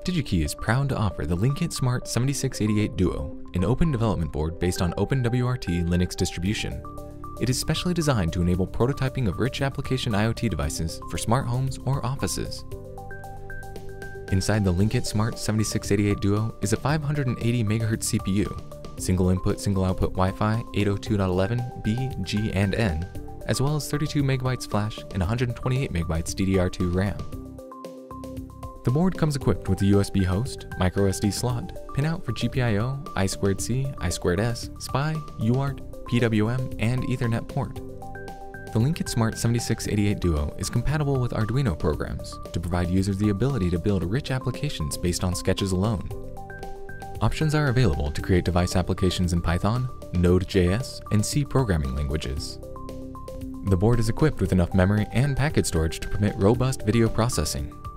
Digi-Key is proud to offer the LinkIt Smart 7688 Duo, an open development board based on OpenWRT Linux distribution. It is specially designed to enable prototyping of rich application IoT devices for smart homes or offices. Inside the LinkIt Smart 7688 Duo is a 580 MHz CPU, single input, single output Wi-Fi 802.11 B, G, and N, as well as 32 MB flash and 128 MB DDR2 RAM. The board comes equipped with a USB host, microSD slot, pinout for GPIO, I2C, I2S, SPI, UART, PWM, and Ethernet port. The LinkIt Smart 7688 Duo is compatible with Arduino programs to provide users the ability to build rich applications based on sketches alone. Options are available to create device applications in Python, Node.js, and C programming languages. The board is equipped with enough memory and packet storage to permit robust video processing.